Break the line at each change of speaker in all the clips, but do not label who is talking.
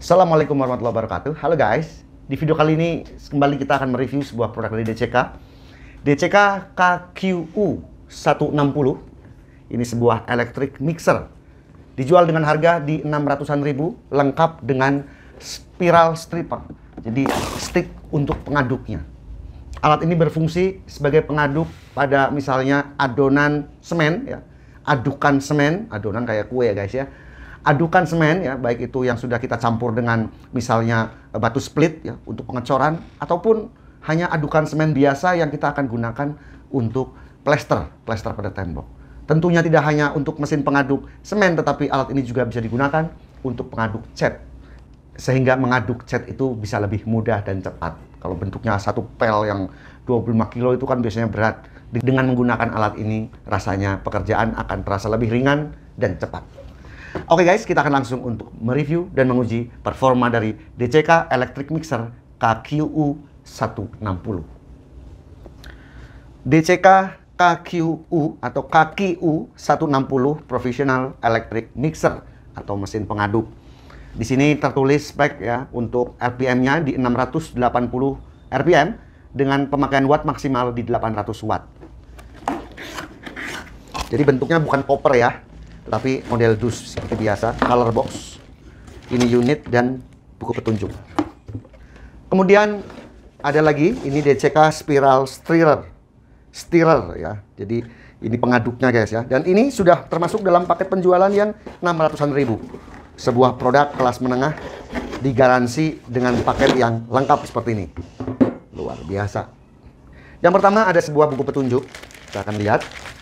Assalamualaikum warahmatullahi wabarakatuh. Halo guys, di video kali ini kembali kita akan mereview sebuah produk dari DCK. DCK KQU 160. Ini sebuah electric mixer. Dijual dengan harga di 600-an ribu, lengkap dengan spiral stripper. Jadi stick untuk pengaduknya. Alat ini berfungsi sebagai pengaduk pada misalnya adonan semen ya. Adukan semen, adonan kayak kue ya guys ya. Adukan semen ya, baik itu yang sudah kita campur dengan misalnya batu split ya untuk pengecoran, ataupun hanya adukan semen biasa yang kita akan gunakan untuk plester pada tembok. Tentunya tidak hanya untuk mesin pengaduk semen, tetapi alat ini juga bisa digunakan untuk pengaduk cat, sehingga mengaduk cat itu bisa lebih mudah dan cepat. Kalau bentuknya satu pel yang 25 kilo itu kan biasanya berat. Dengan menggunakan alat ini, rasanya pekerjaan akan terasa lebih ringan dan cepat. Oke guys, kita akan langsung untuk mereview dan menguji performa dari DCK Electric Mixer KQU 160. DCK KQU atau KQU 160 Professional Electric Mixer atau mesin pengaduk. Di sini tertulis spek ya, untuk RPM-nya di 680 RPM dengan pemakaian watt maksimal di 800 watt. Jadi bentuknya bukan koper ya, tapi model dus seperti biasa, color box. Ini unit dan buku petunjuk. Kemudian ada lagi, ini DCK Spiral Stirrer ya. Jadi ini pengaduknya guys ya. Dan ini sudah termasuk dalam paket penjualan yang 600-an ribu. Sebuah produk kelas menengah digaransi dengan paket yang lengkap seperti ini. Luar biasa. Yang pertama ada sebuah buku petunjuk. Kita akan lihat.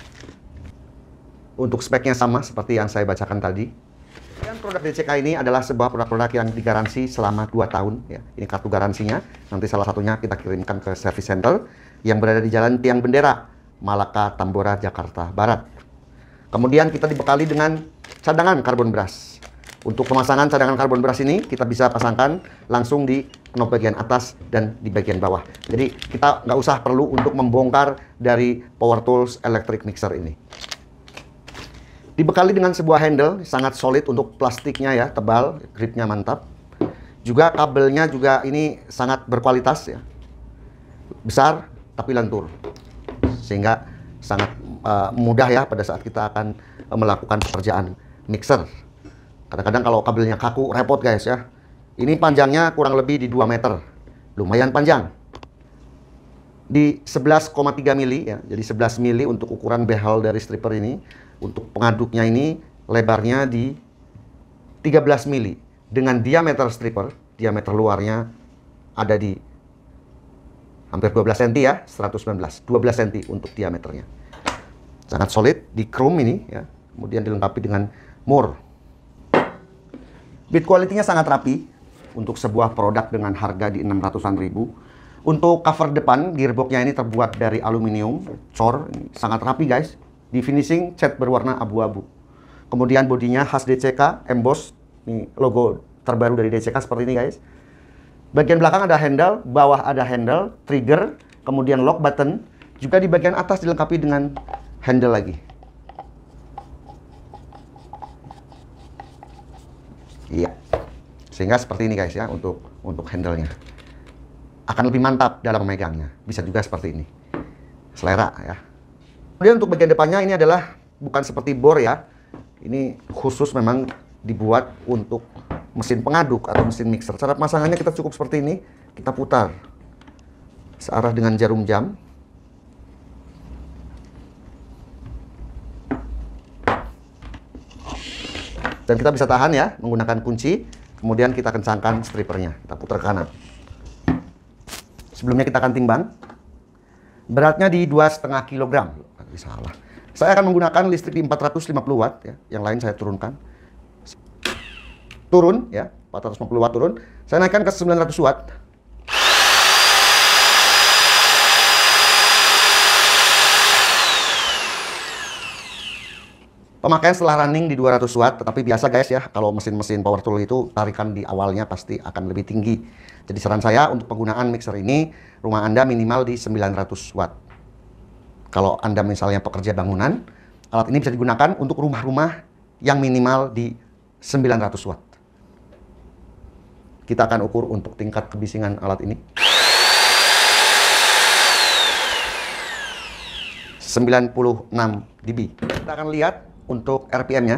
Untuk speknya sama seperti yang saya bacakan tadi. Dan produk DCK ini adalah sebuah produk-produk yang digaransi selama 2 tahun. Ya. Ini kartu garansinya. Nanti salah satunya kita kirimkan ke service center yang berada di Jalan Tiang Bendera, Malaka, Tambora, Jakarta Barat. Kemudian kita dibekali dengan cadangan karbon brush. Untuk pemasangan cadangan karbon brush ini, kita bisa pasangkan langsung di knob bagian atas dan di bagian bawah. Jadi kita nggak usah perlu untuk membongkar dari Power Tools Electric Mixer ini. Dibekali dengan sebuah handle, sangat solid untuk plastiknya ya, tebal, gripnya mantap. Juga kabelnya juga ini sangat berkualitas ya. Besar tapi lentur. Sehingga sangat mudah ya pada saat kita akan melakukan pekerjaan mixer. Kadang-kadang kalau kabelnya kaku, repot guys ya. Ini panjangnya kurang lebih di 2 meter. Lumayan panjang. Di 11,3 mili ya. Jadi 11 mili untuk ukuran behel dari stripper ini. Untuk pengaduknya ini lebarnya di 13 mili. Dengan diameter stripper, diameter luarnya ada di hampir 12 cm ya, 119. 12 cm untuk diameternya. Sangat solid, di chrome ini ya. Kemudian dilengkapi dengan mur. Build quality-nya sangat rapi untuk sebuah produk dengan harga di 600-an ribu. Untuk cover depan, gearbox-nya ini terbuat dari aluminium, cor, sangat rapi guys. Di finishing, cat berwarna abu-abu. Kemudian bodinya khas DCK, emboss, ini logo terbaru dari DCK seperti ini guys. Bagian belakang ada handle, bawah ada handle, trigger, kemudian lock button. Juga di bagian atas dilengkapi dengan handle lagi. Iya, sehingga seperti ini guys ya untuk handle-nya. Akan lebih mantap dalam memegangnya. Bisa juga seperti ini. Selera ya. Kemudian untuk bagian depannya ini adalah bukan seperti bor ya. Ini khusus memang dibuat untuk mesin pengaduk atau mesin mixer. Cara pemasangannya kita cukup seperti ini. Kita putar searah dengan jarum jam. Dan kita bisa tahan ya, menggunakan kunci. Kemudian kita kencangkan strippernya. Kita putar ke kanan. Sebelumnya kita akan timbang. Beratnya di 2,5 kg. Salah. Saya akan menggunakan listrik di 450 watt. Ya. Yang lain saya turunkan. Turun ya, 450 watt turun. Saya naikkan ke 900 watt. Pemakaian setelah running di 200 watt, tetapi biasa guys ya, kalau mesin-mesin power tool itu tarikan di awalnya pasti akan lebih tinggi. Jadi saran saya untuk penggunaan mixer ini, rumah Anda minimal di 900 watt. Kalau Anda misalnya pekerja bangunan, alat ini bisa digunakan untuk rumah-rumah yang minimal di 900 watt. Kita akan ukur untuk tingkat kebisingan alat ini. 96 dB. Kita akan lihat untuk RPM-nya.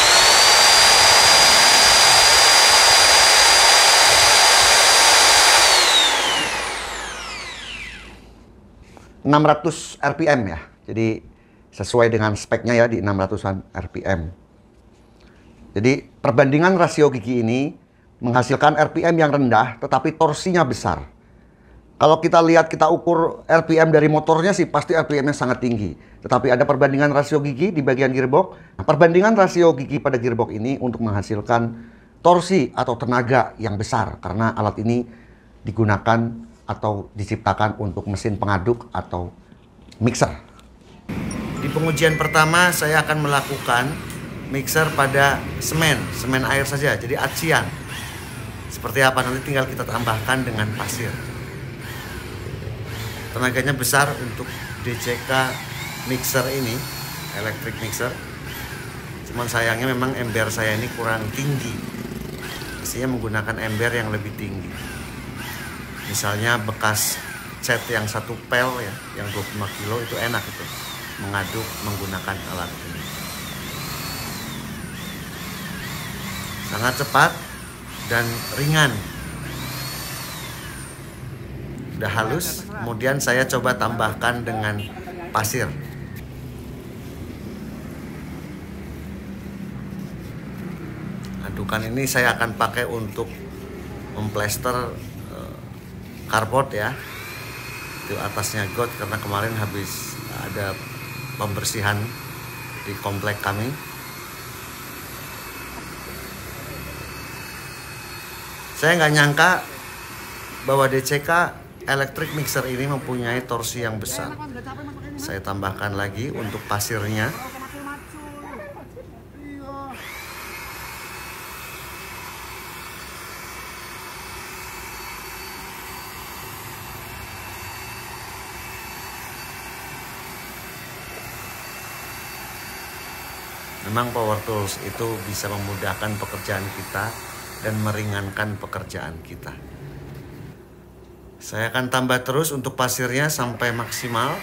600 RPM ya. Jadi sesuai dengan speknya ya di 600-an RPM. Jadi perbandingan rasio gigi ini menghasilkan RPM yang rendah tetapi torsinya besar. Kalau kita lihat, kita ukur RPM dari motornya sih pasti RPM-nya sangat tinggi. Tetapi ada perbandingan rasio gigi di bagian gearbox. Nah, perbandingan rasio gigi pada gearbox ini untuk menghasilkan torsi atau tenaga yang besar. Karena alat ini digunakan atau diciptakan untuk mesin pengaduk atau mixer. Di pengujian pertama saya akan melakukan mixer pada semen air saja, jadi acian. Seperti apa nanti tinggal kita tambahkan dengan pasir. Tenaganya besar untuk DCK mixer ini, electric mixer. Cuman sayangnya memang ember saya ini kurang tinggi. Mestinya menggunakan ember yang lebih tinggi. Misalnya bekas cat yang 1 pel ya, yang 25 kilo itu enak itu mengaduk menggunakan alat ini. Sangat cepat dan ringan. Udah halus, kemudian saya coba tambahkan dengan pasir. Adukan ini saya akan pakai untuk memplester carport ya. Itu atasnya got karena kemarin habis ada pembersihan di komplek kami. Saya nggak nyangka bahwa DCK electric mixer ini mempunyai torsi yang besar. Saya tambahkan lagi untuk pasirnya. Memang power tools itu bisa memudahkan pekerjaan kita dan meringankan pekerjaan kita. Saya akan tambah terus untuk pasirnya sampai maksimal.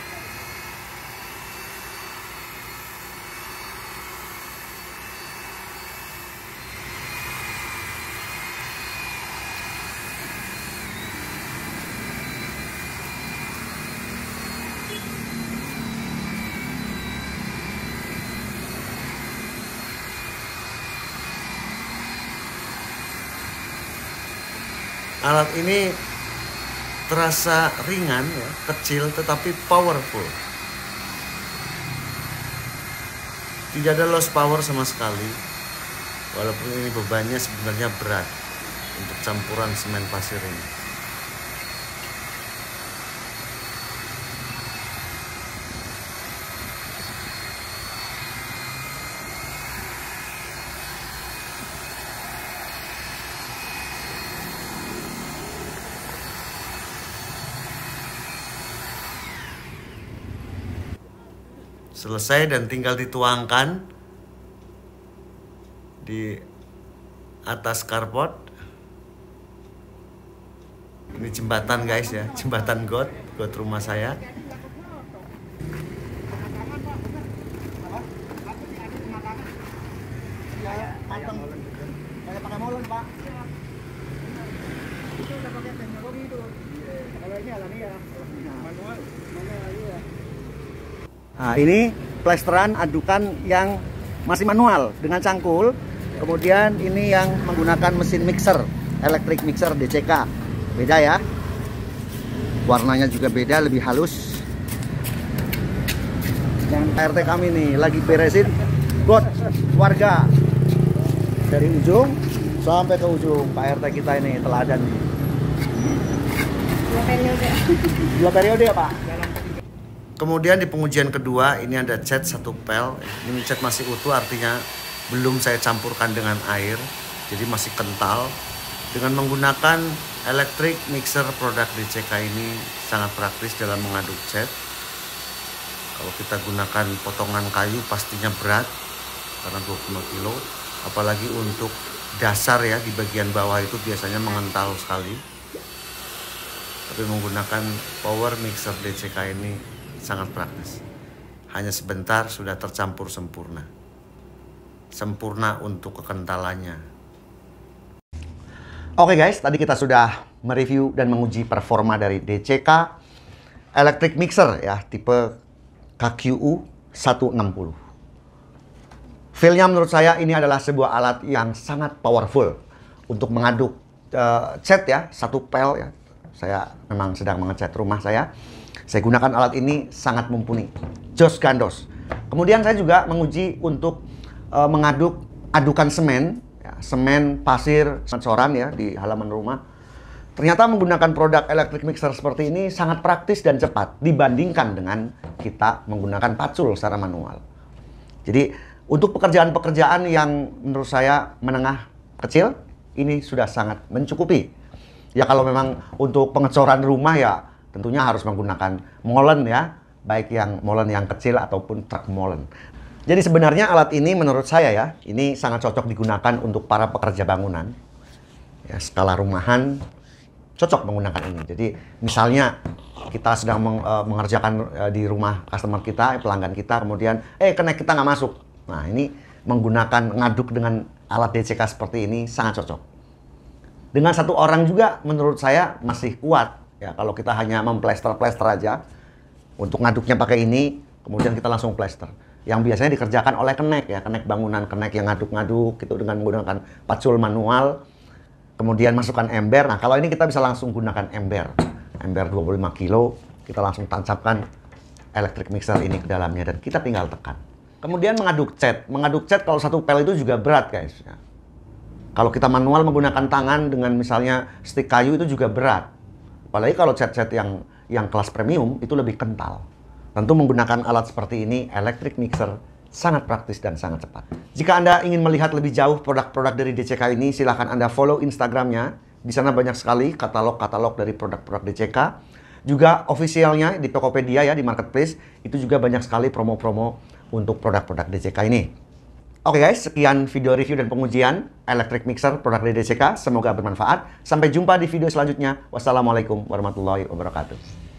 Alat ini terasa ringan ya, kecil tetapi powerful. Tidak ada loss power sama sekali. Walaupun ini bebannya sebenarnya berat untuk campuran semen pasir ini. Selesai dan tinggal dituangkan di atas carport. Ini jembatan guys ya, jembatan got rumah saya. Nah, ini plesteran adukan yang masih manual dengan cangkul. Kemudian ini yang menggunakan mesin mixer, electric mixer DCK. Beda ya. Warnanya juga beda, lebih halus. Yang RT kami nih lagi beresin got warga. Dari ujung sampai ke ujung. Pak RT kita ini teladan.
2 periode.
2 periode ya Pak? Kemudian di pengujian kedua ini ada cat 1 pel. Ini cat masih utuh, artinya belum saya campurkan dengan air, jadi masih kental. Dengan menggunakan electric mixer produk DCK ini sangat praktis dalam mengaduk cat. Kalau kita gunakan potongan kayu pastinya berat karena 20 kilo, apalagi untuk dasar ya di bagian bawah itu biasanya mengental sekali. Tapi menggunakan power mixer DCK ini sangat praktis. Hanya sebentar sudah tercampur sempurna. Sempurna untuk kekentalannya. Oke guys, tadi kita sudah mereview dan menguji performa dari DCK Electric Mixer ya, tipe KQU 160. Feel-nya menurut saya ini adalah sebuah alat yang sangat powerful untuk mengaduk cat ya, satu pel ya. Saya memang sedang mengecat rumah saya. Saya gunakan alat ini sangat mumpuni. Jos gandos. Kemudian saya juga menguji untuk mengaduk adukan semen, ya, semen, pasir, coran ya di halaman rumah. Ternyata menggunakan produk electric mixer seperti ini sangat praktis dan cepat dibandingkan dengan kita menggunakan pacul secara manual. Jadi untuk pekerjaan-pekerjaan yang menurut saya menengah kecil, ini sudah sangat mencukupi. Ya kalau memang untuk pengecoran rumah ya tentunya harus menggunakan molen ya, baik yang molen yang kecil ataupun truk molen. Jadi sebenarnya alat ini menurut saya ya, ini sangat cocok digunakan untuk para pekerja bangunan. Ya, skala rumahan cocok menggunakan ini. Jadi misalnya kita sedang mengerjakan di rumah customer kita, pelanggan kita, kemudian connect kita nggak masuk. Nah ini menggunakan ngaduk dengan alat DCK seperti ini sangat cocok. Dengan satu orang juga menurut saya masih kuat. Ya, kalau kita hanya memplester-plester aja, untuk ngaduknya pakai ini, kemudian kita langsung plester. Yang biasanya dikerjakan oleh kenek ya, kenek bangunan, kenek yang ngaduk-ngaduk gitu dengan menggunakan pacul manual, kemudian masukkan ember. Nah, kalau ini kita bisa langsung gunakan ember. Ember 25 kilo, kita langsung tancapkan electric mixer ini ke dalamnya dan kita tinggal tekan. Kemudian mengaduk cat. Mengaduk cat kalau satu pel itu juga berat, guys. Ya. Kalau kita manual menggunakan tangan dengan misalnya stik kayu itu juga berat. Apalagi kalau cat-cat yang kelas premium itu lebih kental. Tentu menggunakan alat seperti ini, electric mixer, sangat praktis dan sangat cepat. Jika Anda ingin melihat lebih jauh produk-produk dari DCK ini, silahkan Anda follow Instagramnya. Di sana banyak sekali katalog-katalog dari produk-produk DCK. Juga officialnya di Tokopedia ya, di Marketplace, itu juga banyak sekali promo-promo untuk produk-produk DCK ini. Oke guys, sekian video review dan pengujian electric mixer produk dari DCK. Semoga bermanfaat. Sampai jumpa di video selanjutnya. Wassalamualaikum warahmatullahi wabarakatuh.